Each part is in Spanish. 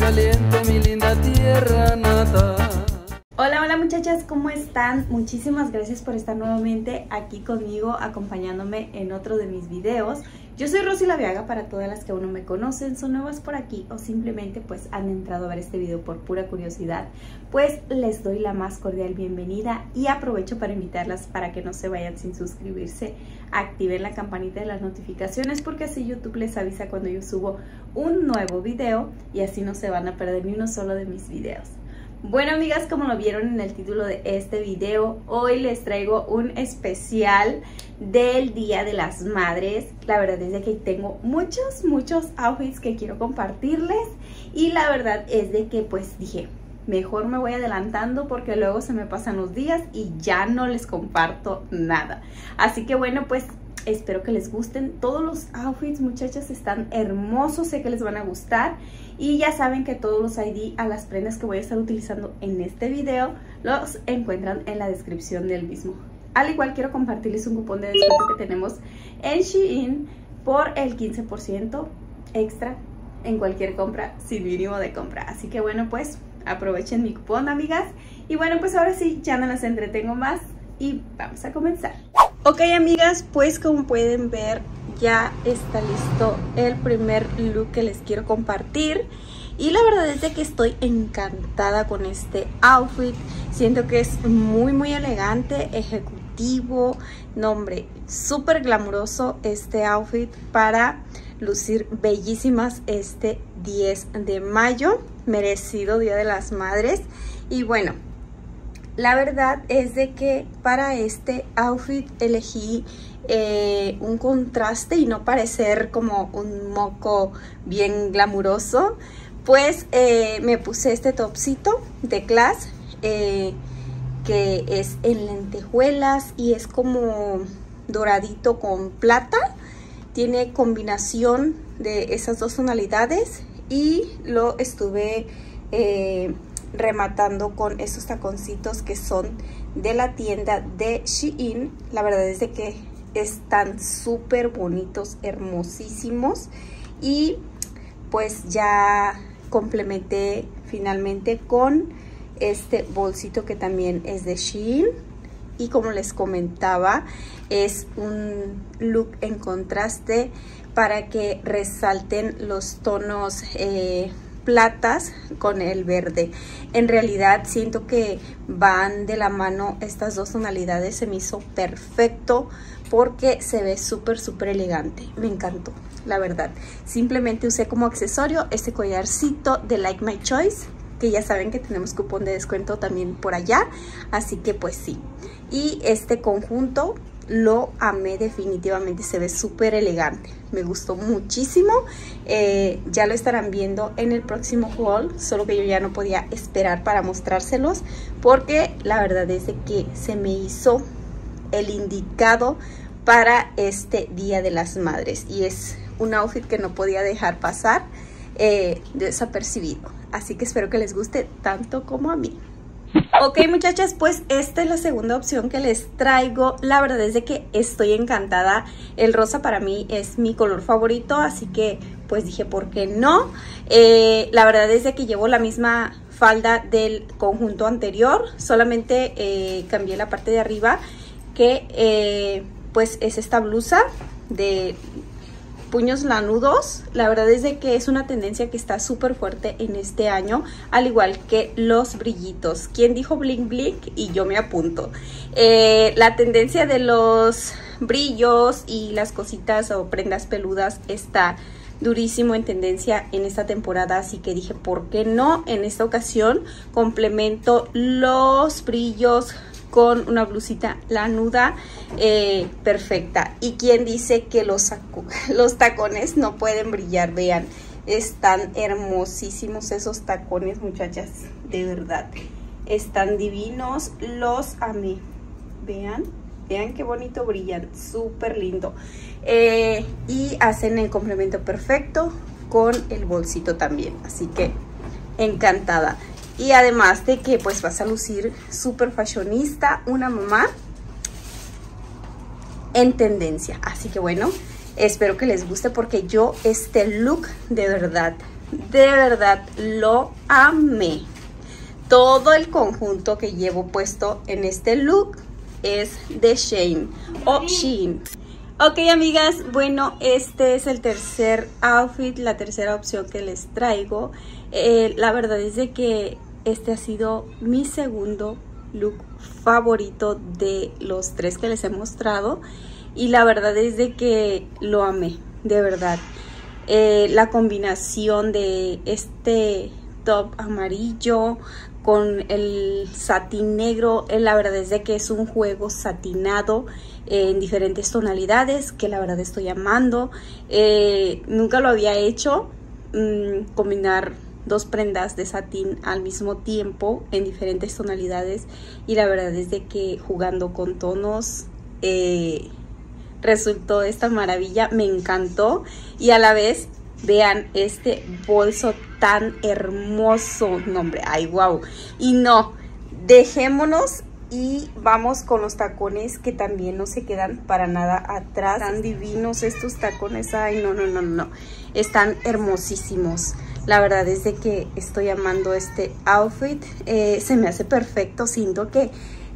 Aguascalientes, mi linda tierra natal. Hola, hola muchachas, ¿cómo están? Muchísimas gracias por estar nuevamente aquí conmigo, acompañándome en otro de mis videos. Yo soy Rosy Laviaga, para todas las que aún no me conocen, son nuevas por aquí o simplemente pues han entrado a ver este video por pura curiosidad, pues les doy la más cordial bienvenida y aprovecho para invitarlas para que no se vayan sin suscribirse, activen la campanita de las notificaciones porque así YouTube les avisa cuando yo subo un nuevo video y así no se van a perder ni uno solo de mis videos. Bueno amigas, como lo vieron en el título de este video, hoy les traigo un especial del Día de las Madres. La verdad es de que tengo muchos outfits que quiero compartirles y la verdad es de que pues dije, mejor me voy adelantando porque luego se me pasan los días y ya no les comparto nada. Así que bueno, pues espero que les gusten. Todos los outfits, muchachas, están hermosos, sé que les van a gustar. Y ya saben que todos los ID a las prendas que voy a estar utilizando en este video los encuentran en la descripción del mismo. Al igual quiero compartirles un cupón de descuento que tenemos en Shein por el 15% extra en cualquier compra sin mínimo de compra. Así que bueno, pues aprovechen mi cupón, amigas. Y bueno, pues ahora sí, ya no las entretengo más y vamos a comenzar. Ok amigas, pues como pueden ver ya está listo el primer look que les quiero compartir y la verdad es de que estoy encantada con este outfit. Siento que es muy elegante, ejecutivo, no hombre, súper glamuroso este outfit para lucir bellísimas este 10 de mayo, merecido Día de las Madres. Y bueno, la verdad es de que para este outfit elegí un contraste y no parecer como un moco bien glamuroso. Pues me puse este topcito de Class que es en lentejuelas y es como doradito con plata. Tiene combinación de esas dos tonalidades y lo estuve rematando con esos taconcitos que son de la tienda de Shein. La verdad es de que están súper bonitos, hermosísimos. Y pues ya complementé finalmente con este bolsito que también es de Shein. Y como les comentaba, es un look en contraste para que resalten los tonos platas con el verde. En realidad siento que van de la mano estas dos tonalidades. Se me hizo perfecto porque se ve súper elegante. Me encantó, la verdad. Simplemente usé como accesorio este collarcito de Like My Choice, que ya saben que tenemos cupón de descuento también por allá, así que pues sí. Y este conjunto lo amé definitivamente, se ve súper elegante, me gustó muchísimo. Ya lo estarán viendo en el próximo haul, solo que yo ya no podía esperar para mostrárselos porque la verdad es de que se me hizo el indicado para este Día de las Madres y es un outfit que no podía dejar pasar desapercibido, así que espero que les guste tanto como a mí. Ok muchachas, pues esta es la segunda opción que les traigo. La verdad es de que estoy encantada. El rosa para mí es mi color favorito, así que pues dije, ¿por qué no? La verdad es de que llevo la misma falda del conjunto anterior, solamente cambié la parte de arriba, que pues es esta blusa de puños lanudos. La verdad es de que es una tendencia que está súper fuerte en este año, al igual que los brillitos. ¿Quién dijo bling bling? Y yo me apunto. La tendencia de los brillos y las cositas o prendas peludas está durísimo en tendencia en esta temporada, así que dije, ¿por qué no? En esta ocasión complemento los brillos con una blusita lanuda perfecta. ¿Y quién dice que los tacones no pueden brillar? Vean, están hermosísimos esos tacones, muchachas, de verdad, están divinos, los amé. Vean qué bonito brillan, súper lindo. Y hacen el complemento perfecto con el bolsito también, así que encantada. Y además de que pues vas a lucir súper fashionista, una mamá en tendencia. Así que bueno, espero que les guste porque yo este look de verdad de verdad lo amé. Todo el conjunto que llevo puesto en este look es de Shein o Shein. Ok, amigas, bueno, este es el tercer outfit, la tercera opción que les traigo. La verdad es de que este ha sido mi segundo look favorito de los 3 que les he mostrado. Y la verdad es de que lo amé, de verdad. La combinación de este top amarillo con el satín negro, la verdad es de que es un juego satinado en diferentes tonalidades que la verdad estoy amando. Nunca lo había hecho, combinar 2 prendas de satín al mismo tiempo en diferentes tonalidades, y la verdad es de que jugando con tonos resultó esta maravilla. Me encantó. Y a la vez vean este bolso tan hermoso, no hombre, ay wow. Y no, dejémonos y vamos con los tacones, que también no se quedan para nada atrás. Están divinos estos tacones, ay no, están hermosísimos. La verdad es de que estoy amando este outfit. Se me hace perfecto. Siento que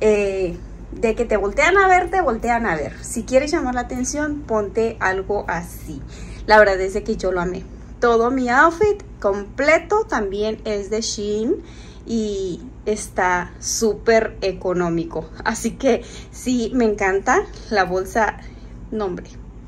de que te voltean a ver, te voltean a ver. Si quieres llamar la atención, ponte algo así. La verdad es de que yo lo amé. Todo mi outfit completo también es de Shein y está súper económico. Así que sí, me encanta. La bolsa, no hombre,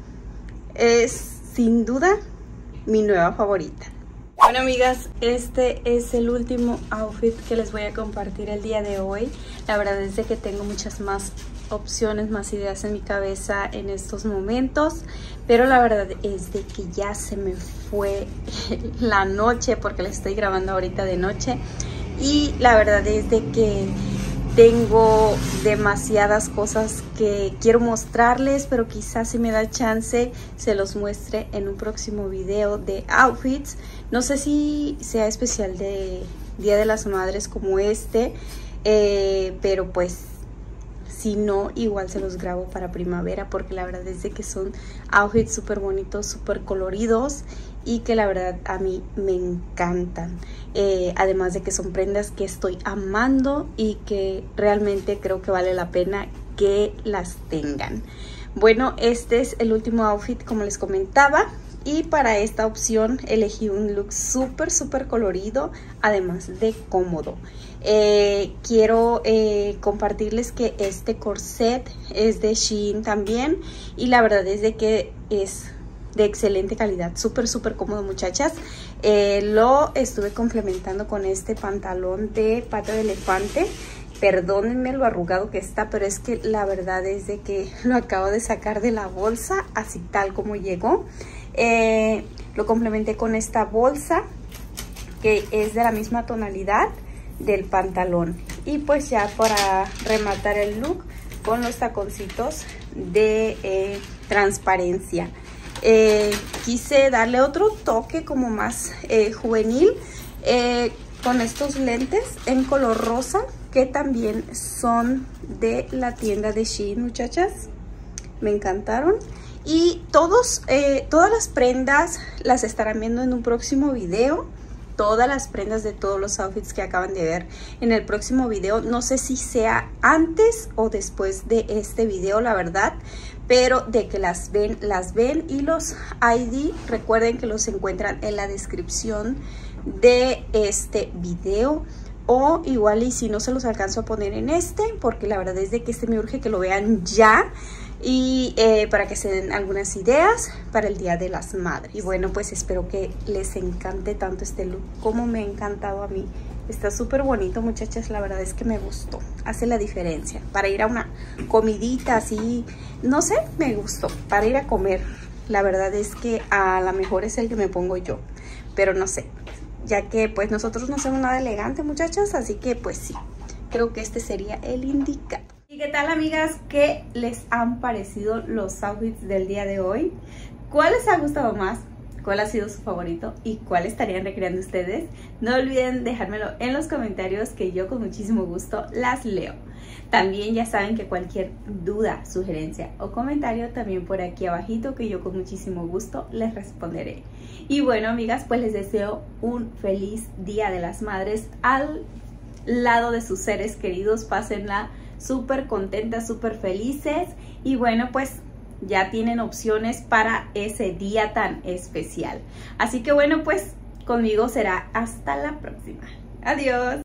es sin duda mi nueva favorita. Bueno, amigas, este es el último outfit que les voy a compartir el día de hoy. La verdad es de que tengo muchas más opciones, más ideas en mi cabeza en estos momentos, pero la verdad es de que ya se me fue la noche, porque la estoy grabando ahorita de noche, y la verdad es de que tengo demasiadas cosas que quiero mostrarles, pero quizás si me da chance se los muestre en un próximo video de outfits. No sé si sea especial de Día de las Madres como este, pero pues si no, igual se los grabo para primavera, porque la verdad es de que son outfits súper bonitos, súper coloridos, y que la verdad a mí me encantan. Además de que son prendas que estoy amando y que realmente creo que vale la pena que las tengan. Bueno, este es el último outfit, como les comentaba. Y para esta opción elegí un look súper colorido, además de cómodo. Quiero compartirles que este corset es de Shein también, y la verdad es de que es de excelente calidad, súper cómodo, muchachas. Lo estuve complementando con este pantalón de pata de elefante. Perdónenme lo arrugado que está, pero es que la verdad es de que lo acabo de sacar de la bolsa, así tal como llegó. Lo complementé con esta bolsa que es de la misma tonalidad del pantalón, y pues ya para rematar el look con los taconcitos de transparencia. Quise darle otro toque como más juvenil con estos lentes en color rosa, que también son de la tienda de Shein, muchachas. Me encantaron. Y todas las prendas las estarán viendo en un próximo video. Todas las prendas de todos los outfits que acaban de ver en el próximo video. No sé si sea antes o después de este video, la verdad. Pero de que las ven. Y los ID, recuerden que los encuentran en la descripción de este video. O igual, y si no se los alcanzo a poner en este, porque la verdad es de que este me urge que lo vean ya. Y para que se den algunas ideas para el Día de las Madres. Y bueno, pues espero que les encante tanto este look como me ha encantado a mí. Está súper bonito, muchachas, la verdad es que me gustó. Hace la diferencia. Para ir a una comidita así, no sé, me gustó. Para ir a comer, la verdad es que a lo mejor es el que me pongo yo. Pero no sé, ya que pues nosotros no somos nada elegantes, muchachas, así que pues sí, creo que este sería el indicado. ¿Y qué tal, amigas? ¿Qué les han parecido los outfits del día de hoy? ¿Cuál les ha gustado más? ¿Cuál ha sido su favorito? ¿Y cuál estarían recreando ustedes? No olviden dejármelo en los comentarios, que yo con muchísimo gusto las leo. También ya saben que cualquier duda, sugerencia o comentario también por aquí abajito, que yo con muchísimo gusto les responderé. Y bueno, amigas, pues les deseo un feliz Día de las Madres al lado de sus seres queridos. Pásenla súper contentas, súper felices, y bueno, pues ya tienen opciones para ese día tan especial. Así que bueno, pues conmigo será hasta la próxima. Adiós.